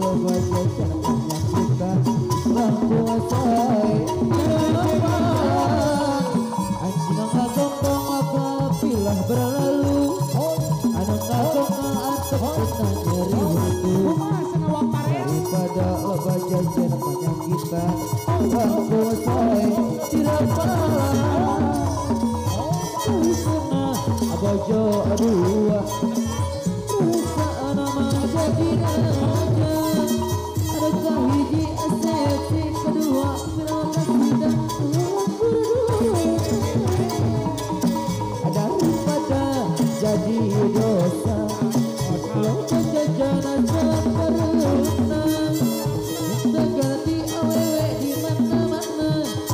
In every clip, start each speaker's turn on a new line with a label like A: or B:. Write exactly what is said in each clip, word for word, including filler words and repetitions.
A: wajah jangan kita lampu asai anjing ngagong apa pilah berlalu anu ngagong antep tenang nyeri waktu daripada loba jajan penyakitan lampu asai dirapalan Usuna abojo dua Usa nama jadi raja adakah hiji asepsi kedua berapa sudah daripada jadi dosa lo jajanan sempurna terganti awewe di mana-mana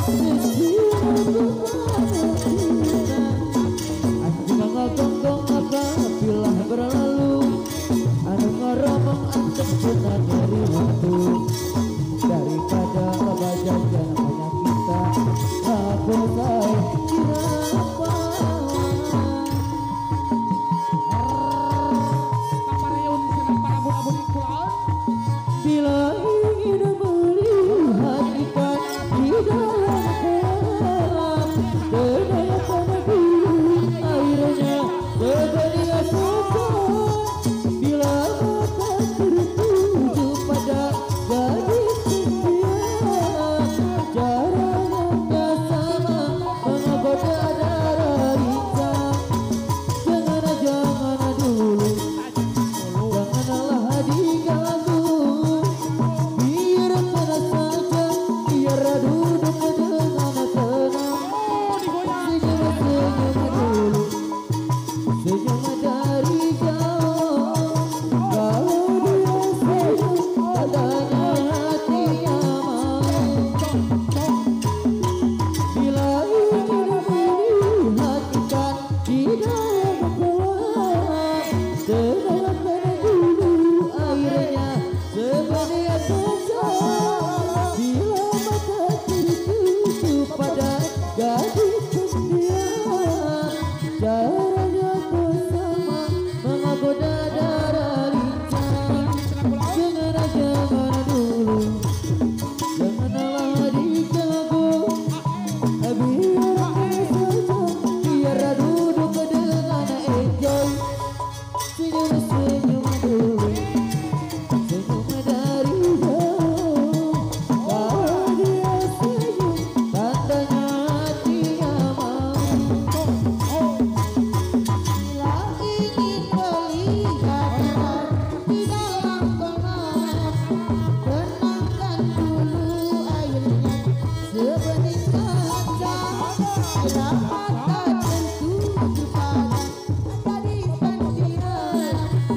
A: gonggong apa pilah berlalu anu ngoromong antep benar dari waktu daripada loba jajan banyak kita aku say kira apa bila ingin melihat ikan di dalam kolam berdaya pada airnya seberia sokong bila mata tertuju pada gadis impian caranya gak sama menggoda darah rincang jangan jangan dulu janganlah diganggu biar tenang saja biar duduk dengan tenang senyum-senyum dulu senyum dari jauh kalau dia senyum tandanya hatinya mau bila ingin melihat ikan di dalam kolam dengarkan dulu airnya sebenarnya saja bila mata tertuju pada gadis impian caranya bersama menggoda darah rincang jangan jangan dulu janganlah diganggu biar saja biar duduk dengan enjoy senyum-senyum dulu senyum dari jauh kalau dia senyum tandanya hatinya mau bila ingin melihat di dalam kolam tenangkan dulu airnya sebening kaca ada mata tertuju pada gadis impian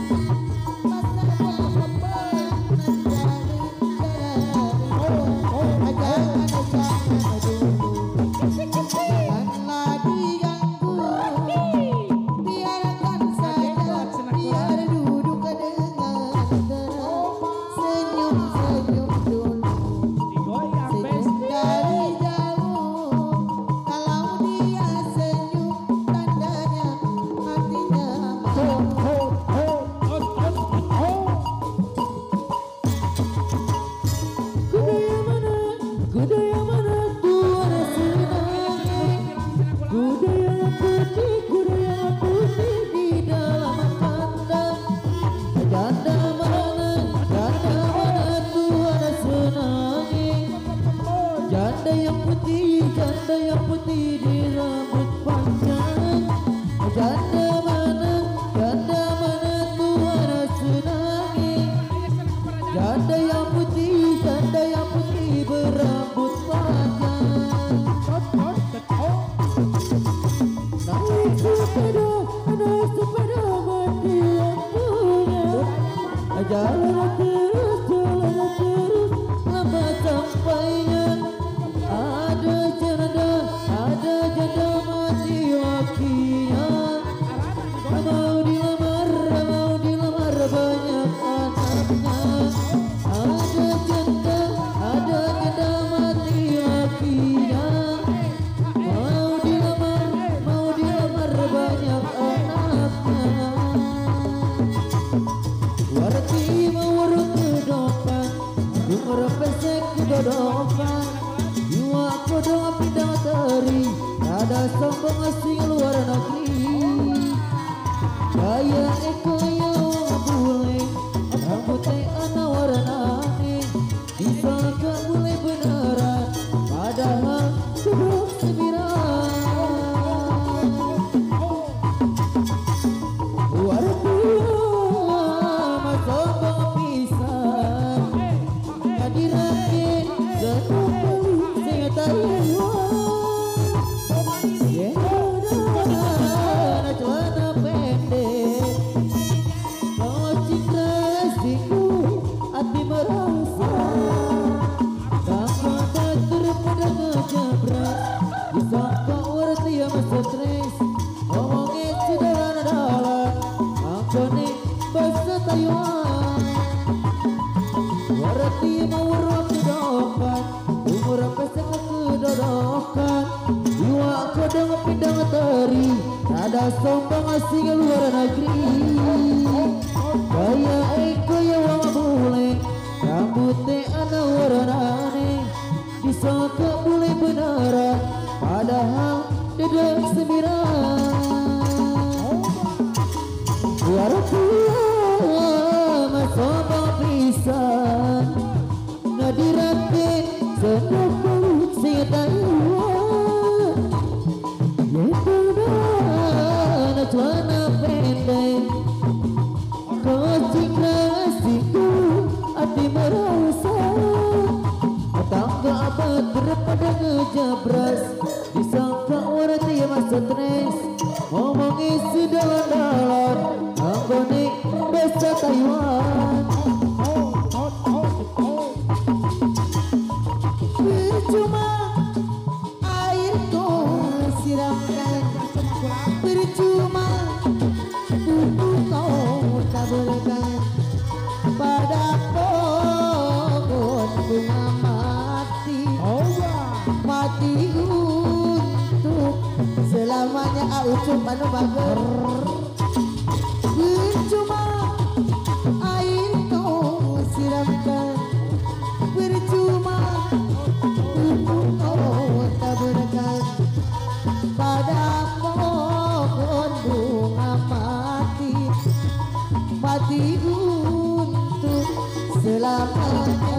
A: masa depan janganlah diganggu biarkan saja biar duduk dengan tenang senyum-senyum dulu senyum dari jauh kalau dia senyum tandanya hatinya mau kuda yang mana kuda yang mana tuan senang kuda yang putih kuda yang putih di dalam kandang janda mana janda mana tuan senangi janda yang putih janda yang putih di rambut panjang janda mana janda mana tuan senangi janda yang putih janda yang putih berambut panjang naik sepeda naik sepeda mati lampunya jalan terus jalan terus lambat sampainya ada janda ada janda mati lakinya mau dilamar mau dilamar banyak anaknya ada kedodokan. Jiwa kodong pindah teri, ada sombong asing luar negeri. Gaya eko yang bule, rambutnya ana warnane, bisa gak boleh beneran, padahal sebelum sembilan. Luar biasa sombong pisan, hadirake senumpul saya tahu. Celana pendek, kau cinta siku, hati merasa. Tanpa daripada ngejabrak, disangka orang dia masih stres. Ngomongin sederhana-dalan, aku nih bahasa Taiwan. Warati mau urut kedokan, umur pesek kedodokan. Jiwa kodong pindah teri, ada sombong asing luar negeri. Gaya eko yang bule, rambutnya ana warnane, disangka boleh beneran, padahal dedek sembilan. Luar biasa sombong pisan, ngadirake senumpul saya Taiwan. Yehuda celana pendek, kau cinta siku, hati merasa. Tangga apa daripada ngejabras, disangka orang dia masa stres. Ngomongin sedalan-dalan, aku nih bahasa Taiwan. Percuma air kau siramkan, percuma tubuh kau taburkan pada pohon bunga mati. Mati untuk selamanya. Aucup anu bager. Percuma air kau siramkan, percuma tubuh kau taburkan pada pohon bunga mati. Mati untuk selamanya.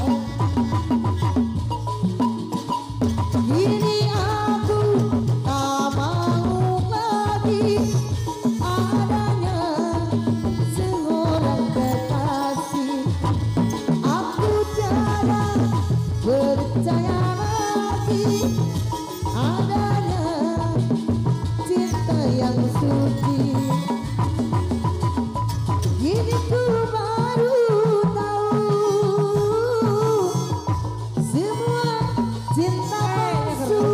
A: Kini aku tak mau lagi adanya seorang kekasih. Aku jarang percaya lagi adanya cinta yang suci. Kini ku baru tahu semua cinta palsu.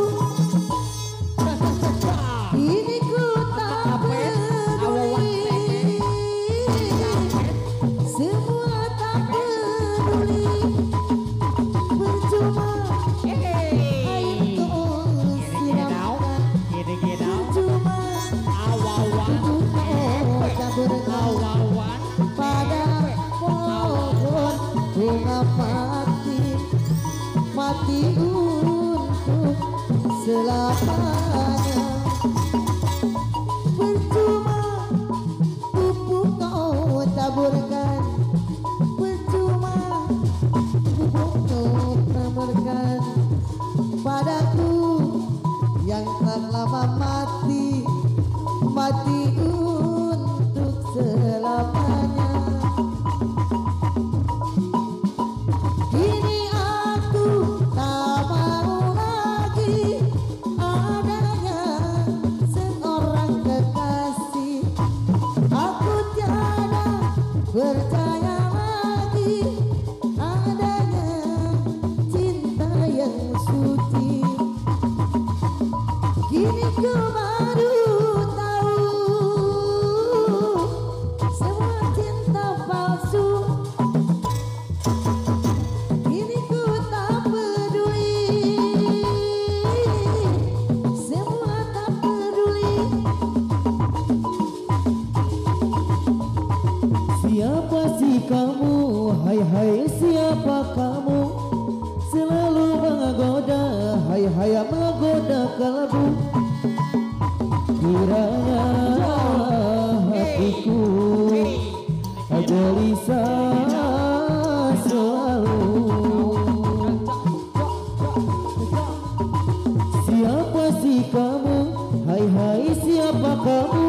A: Kini ku tak peduli, semua tak peduli. Percuma air kau siramkan, percuma tubuh kau taburkan pada pohon bunga mati. Mati untuk selamanya. Percuma pupuk kau taburkan, percuma pupuk kau taburkan padaku yang telah lama mati. Mati untuk selamanya. Kini aku tak mau lagi adanya seorang kekasih. Aku tiada percaya lagi adanya cinta yang suci. Kini ku baru tahu semua cinta palsu. Kini ku tak peduli, semua tak peduli. Siapa sih kamu? Hai hai siapa kamu? Hai hai menggoda kalbu. Kiranya hatiku gelisah selalu. Siapa sih kamu? Hai hai siapa kamu?